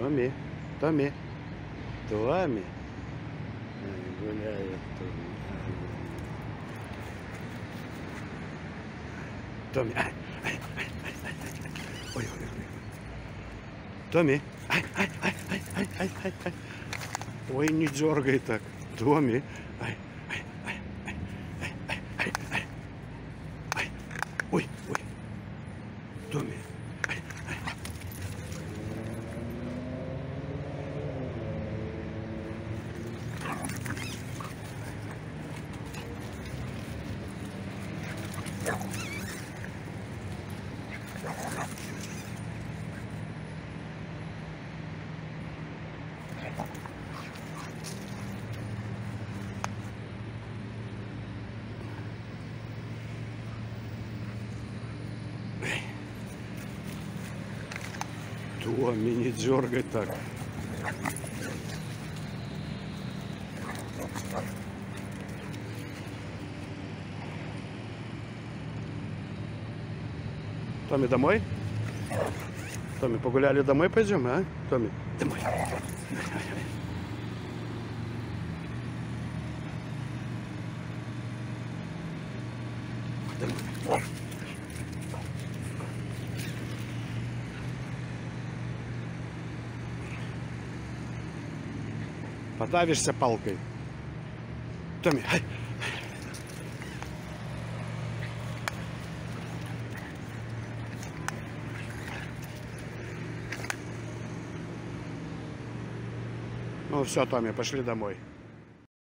Томми, Томми, Томми. Гуляет Томми. Томми. Ой, ой, ой. Томми. Ай. Ой, не дергай так. Томми. Ай. Ой. Томми. Томми, не дергай так. Томми, домой? Томми, погуляли, домой пойдем, а? Томми, домой. Домой. Подавишься палкой. Томми, ай. Ну все, Томми, пошли домой.